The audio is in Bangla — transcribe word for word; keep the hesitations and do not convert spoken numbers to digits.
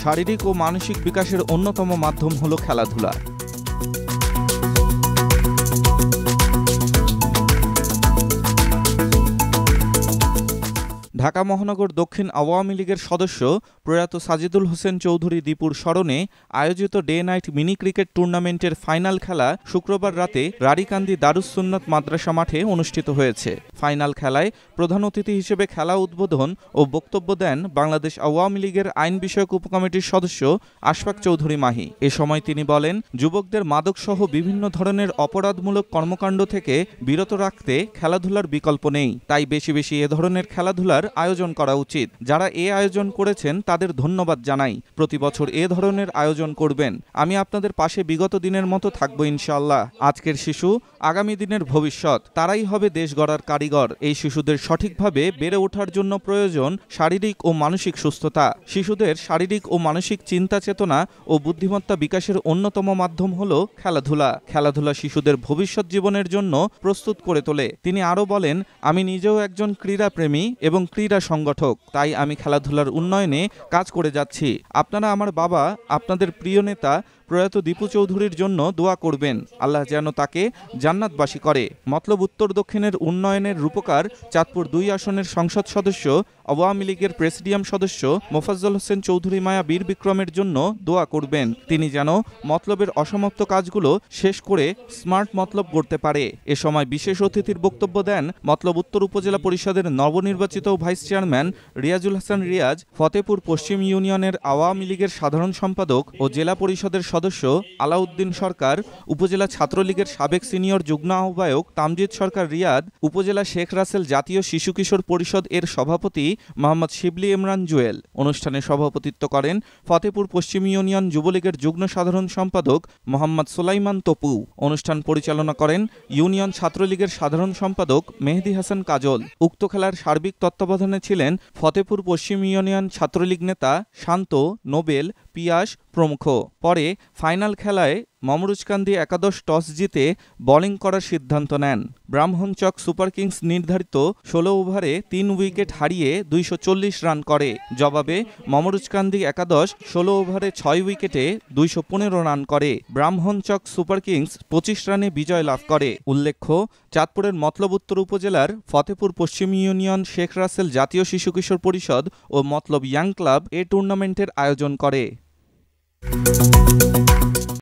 শারীরিক ও মানসিক বিকাশের অন্যতম মাধ্যম হলো খেলাধুলা। ঢাকা মহানগর দক্ষিণ আওয়ামী লীগের সদস্য প্রয়াত সাজিদুল হোসেন চৌধুরী দীপুর স্মরণে আয়োজিত ডে নাইট মিনি ক্রিকেট টুর্নামেন্টের ফাইনাল খেলা শুক্রবার রাতে রাড়ীকান্দি দারুস সুন্নাত মাদ্রাসা মাঠে অনুষ্ঠিত হয়েছে। ফাইনাল খেলায় প্রধান অতিথি হিসেবে খেলা উদ্বোধন ও বক্তব্য দেন বাংলাদেশ আওয়ামী লীগের আইন বিষয়ক উপকমিটির সদস্য আশফাক চৌধুরী মাহি। এ সময় তিনি বলেন, যুবকদের মাদকসহ বিভিন্ন ধরনের অপরাধমূলক কর্মকাণ্ড থেকে বিরত রাখতে খেলাধুলার বিকল্প নেই, তাই বেশি বেশি এ ধরনের খেলাধুলার আয়োজন করা উচিত। যারা এ আয়োজন করেছেন তাদের ধন্যবাদ জানাই। প্রতি বছর এ ধরনের আয়োজন করবেন। আমি আপনাদের পাশে বিগত দিনের মতো থাকবো ইনশাআল্লাহ। আজকের শিশু আগামী দিনের ভবিষ্যৎ, তারাই হবে দেশ গড়ার কারিগর। এই শিশুদের সঠিকভাবে বেড়ে ওঠার জন্য প্রয়োজন শারীরিক ও মানসিক সুস্থতা। শিশুদের শারীরিক ও মানসিক চিন্তা চেতনা ও বুদ্ধিমত্তা বিকাশের অন্যতম মাধ্যম হলো খেলাধুলা। খেলাধুলা শিশুদের ভবিষ্যৎ জীবনের জন্য প্রস্তুত করে তোলে। তিনি আরও বলেন, আমি নিজেও একজন ক্রীড়াপ্রেমী এবং ক্রীড়া সংগঠক, তাই আমি খেলাধুলার উন্নয়নে কাজ করে যাচ্ছি। আপনারা আমার বাবা, আপনাদের প্রিয় নেতা প্রয়াত দীপু চৌধুরীর জন্য দোয়া করবেন। আল্লাহ যেন তাকে জান্নাতবাসী করে। মতলব উত্তর দক্ষিণের উন্নয়নের রূপকার চাঁদপুর দুই আসনের সংসদ সদস্য আওয়ামী লীগের প্রেসিডিয়াম সদস্য মোফাজ্জল হোসেন চৌধুরী মায়া বীর বিক্রমের জন্য দোয়া করবেন। তিনি যেন মতলবের অসমাপ্ত কাজগুলো শেষ করে স্মার্ট মতলব গড়তে পারে। এ সময় বিশেষ অতিথির বক্তব্য দেন মতলব উত্তর উপজেলা পরিষদের নবনির্বাচিত ভাইস চেয়ারম্যান রিয়াজুল হাসান রিয়াজ, ফতেপুর পশ্চিম ইউনিয়নের আওয়ামী লীগের সাধারণ সম্পাদক ও জেলা পরিষদের সদস্য আলাউদ্দিন সরকার, উপজেলা ছাত্রলীগের সাবেক সিনিয়র যুগ্ম আহ্বায়ক তামজিদ সরকার রিয়াদ, উপজেলা শেখ রাসেল জাতীয় শিশু কিশোর পরিষদ এর সভাপতি মোহাম্মদ শিবলি ইমরান জুয়েল। অনুষ্ঠানে সভাপতিত্ব করেন ফতেপুর পশ্চিম ইউনিয়ন যুবলীগের যুগ্ম সাধারণ সম্পাদক মোহাম্মদ সুলাইমান তপু। অনুষ্ঠান পরিচালনা করেন ইউনিয়ন ছাত্রলীগের সাধারণ সম্পাদক মেহেদি হাসান কাজল। উক্ত খেলার সার্বিক তত্ত্বাবধানে ছিলেন ফতেপুর পশ্চিম ইউনিয়ন ছাত্রলীগ নেতা শান্ত, নোবেল, পিয়াস প্রমুখ। পরে ফাইনাল খেলায় মমরুজকান্দি একাদশ টস জিতে বোলিং করার সিদ্ধান্ত নেন। ব্রাহ্মণচক সুপার কিংস নির্ধারিত ষোলো ওভারে তিন উইকেট হারিয়ে দুইশো চল্লিশ রান করে। জবাবে মমরুজকান্দি একাদশ ষোলো ওভারে ছয় উইকেটে দুইশো পনেরো রান করে। ব্রাহ্মণচক সুপার কিংস পঁচিশ রানে বিজয় লাভ করে। উল্লেখ্য, চাঁদপুরের মতলব উত্তর উপজেলার ফতেপুর পশ্চিম ইউনিয়ন শেখ রাসেল জাতীয় শিশু কিশোর পরিষদ ও মতলব ইয়াং ক্লাব এ টুর্নামেন্টের আয়োজন করে।